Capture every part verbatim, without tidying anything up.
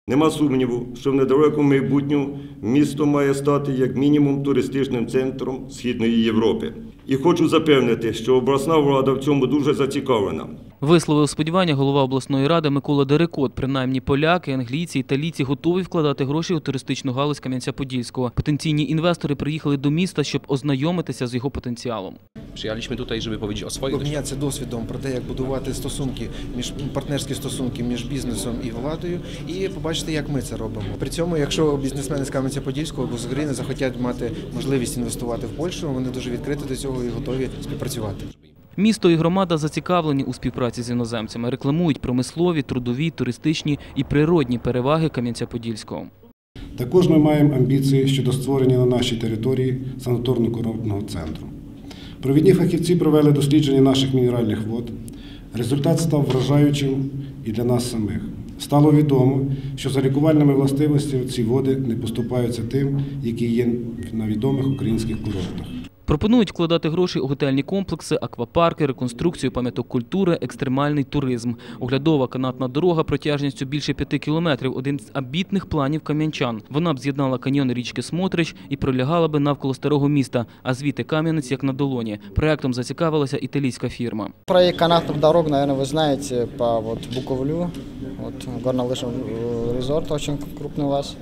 Нема сумніву, що в недалекому майбутньому місто має стати як мінімум туристичним центром Східної Європи. І хочу запевнити, що обласна влада в цьому дуже зацікавлена. Висловив сподівання голова обласної ради Микола Дерекот. Принаймні поляки, англійці, італійці готові вкладати гроші у туристичну галузь Кам'янця-Подільського. Потенційні інвестори приїхали до міста, щоб ознайомитися з його потенціалом. Przyjechaliśmy tutaj, żeby powiedzieć o swoich Обмінятися досвідом про те, як будувати стосунки, між партнерські стосунки між бізнесом і владою, і побачити, як ми це робимо. При цьому, якщо бізнесмени з Кам'янця-Подільського або з України захотять мати можливість інвестувати в Польщу, вони дуже відкриті до цього і готові співпрацювати. Місто і громада зацікавлені у співпраці з іноземцями, рекламують промислові, трудові, туристичні і природні переваги Кам'янця-Подільського. Також ми маємо амбіції щодо створення на нашій території санаторно-курортного центру. Провідні фахівці провели дослідження наших мінеральних вод. Результат став вражаючим і для нас самих. Стало відомо, що за лікувальними властивостями ці води не поступаються тим, які є на відомих українських курортах. Пропонують вкладати гроші у готельні комплекси, аквапарки, реконструкцію пам'яток культури, екстремальний туризм. Оглядова канатна дорога протяжністю більше п'яти кілометрів – один з амбітних планів кам'янчан. Вона б з'єднала каньйони річки Смотрич і пролягала би навколо старого міста, а звідти Кам'янець як на долоні. Проектом зацікавилася італійська фірма. Проект канатных дорог, наверное, вы знаете, по вот Буковлю, вот горнолыжный резорт очень крупный у вас.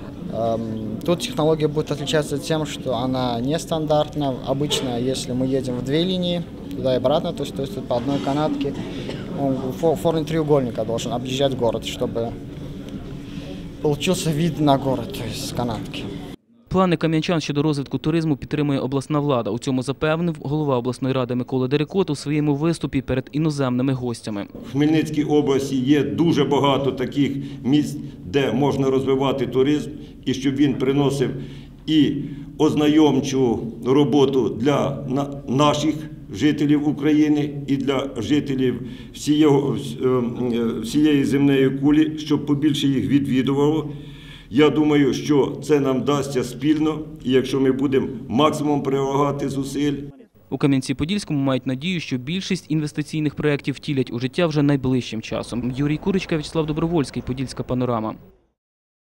Тут технология будет отличаться тем, что она нестандартна. Обычно, если мы едем в две линии, туда и обратно, то есть, то есть по одной канатке, он форме треугольника должен объезжать город, чтобы получился вид на город, то есть с канатки. Плани кам'янчан щодо розвитку туризму підтримує обласна влада. У цьому запевнив голова обласної ради Микола Дерекот у своєму виступі перед іноземними гостями. В Хмельницькій області є дуже багато таких місць, де можна розвивати туризм, і щоб він приносив і ознайомчу роботу для наших жителів України і для жителів всієї земної кулі, щоб побільше їх відвідувало. Я думаю, що це нам вдасться спільно, і якщо ми будемо максимум прилагати зусиль. У Кам'янці-Подільському мають надію, що більшість інвестиційних проєктів втілять у життя вже найближчим часом. Юрій Курочка, В'ячеслав Добровольський, Подільська панорама.